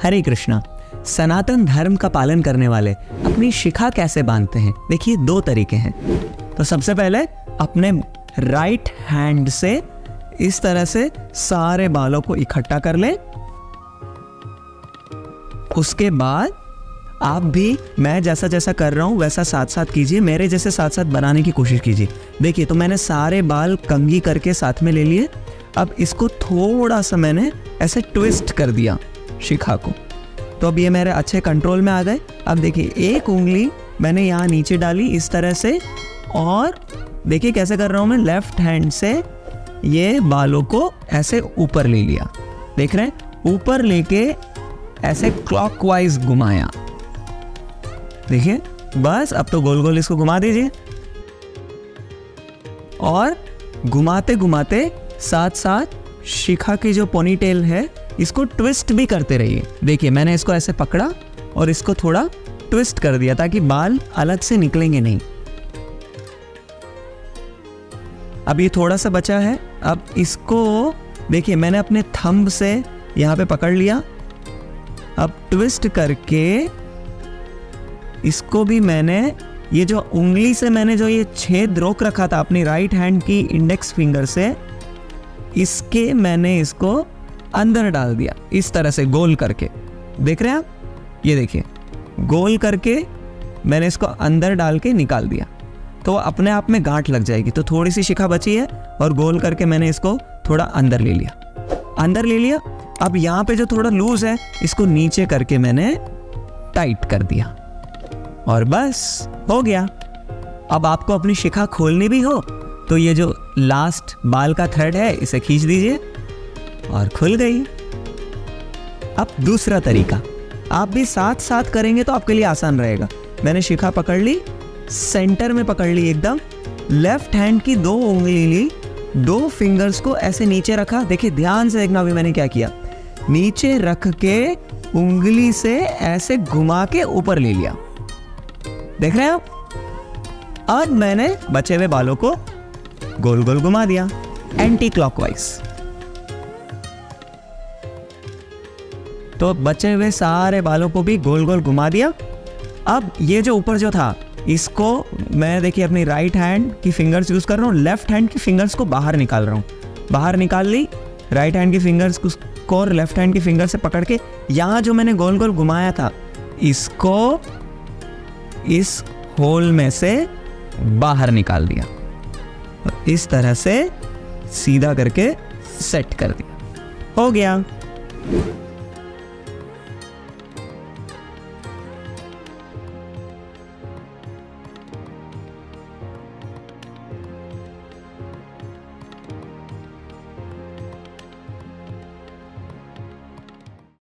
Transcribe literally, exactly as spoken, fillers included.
हरे कृष्णा। सनातन धर्म का पालन करने वाले अपनी शिखा कैसे बांधते हैं? देखिए दो तरीके हैं। तो सबसे पहले अपने राइट हैंड से इस तरह से सारे बालों को इकट्ठा कर लें। उसके बाद आप भी मैं जैसा जैसा कर रहा हूं वैसा साथ साथ कीजिए, मेरे जैसे साथ साथ बनाने की कोशिश कीजिए। देखिए तो मैंने सारे बाल कंघी करके साथ में ले लिए। अब इसको थोड़ा सा मैंने ऐसे ट्विस्ट कर दिया शिखा को, तो अब ये मेरे अच्छे कंट्रोल में आ गए। अब देखिए एक उंगली मैंने यहाँ नीचे डाली इस तरह से, और देखिए कैसे कर रहा हूँ मैं, लेफ्ट हैंड से ये बालों को ऐसे ऊपर ले लिया, देख रहे हैं, ऊपर लेके ऐसे क्लॉकवाइज घुमाया। देखिए बस अब तो गोल गोल इसको घुमा दीजिए, और घुमाते घुमाते साथ साथ शिखा की जो पोनीटेल है इसको ट्विस्ट भी करते रहिए। देखिए मैंने इसको ऐसे पकड़ा और इसको थोड़ा ट्विस्ट कर दिया ताकि बाल अलग से निकलेंगे नहीं। अब ये थोड़ा सा बचा है, अब इसको देखिए मैंने अपने थंब से यहाँ पे पकड़ लिया। अब ट्विस्ट करके इसको भी मैंने ये जो उंगली से मैंने जो ये छेद रोक रखा था अपनी राइट हैंड की इंडेक्स फिंगर से, इसके मैंने इसको अंदर डाल दिया इस तरह से गोल करके। देख रहे हैं आप, ये देखिए गोल करके मैंने इसको अंदर डाल के निकाल दिया, तो अपने आप में गांठ लग जाएगी। तो थोड़ी सी शिखा बची है और गोल करके मैंने इसको थोड़ा अंदर ले लिया, अंदर ले लिया। अब यहाँ पे जो थोड़ा लूज है इसको नीचे करके मैंने टाइट कर दिया, और बस हो गया। अब आपको अपनी शिखा खोलनी भी हो तो ये जो लास्ट बाल का थ्रेड है इसे खींच दीजिए और खुल गई। अब दूसरा तरीका आप भी साथ साथ करेंगे तो आपके लिए आसान रहेगा। मैंने शिखा पकड़ ली, सेंटर में पकड़ ली एकदम, लेफ्ट हैंड की दो उंगली ली, दो फिंगर्स को ऐसे नीचे रखा। देखिए ध्यान से देखना अभी मैंने क्या किया, नीचे रख के उंगली से ऐसे घुमा के ऊपर ले लिया, देख रहे हैं आप। अब मैंने बचे हुए बालों को गोल गोल घुमा दिया एंटी क्लॉकवाइज। तो बचे हुए सारे बालों को भी गोल गोल घुमा दिया। अब ये जो ऊपर जो था इसको मैं देखिए अपनी राइट हैंड की फिंगर्स यूज कर रहा हूँ, लेफ्ट हैंड की फिंगर्स को बाहर निकाल रहा हूँ। बाहर निकाल ली, राइट हैंड की फिंगर्स को और लेफ्ट हैंड की फिंगर से पकड़ के यहाँ जो मैंने गोल गोल घुमाया था इसको इस होल में से बाहर निकाल दिया, इस तरह से सीधा करके सेट कर दिया, हो गया।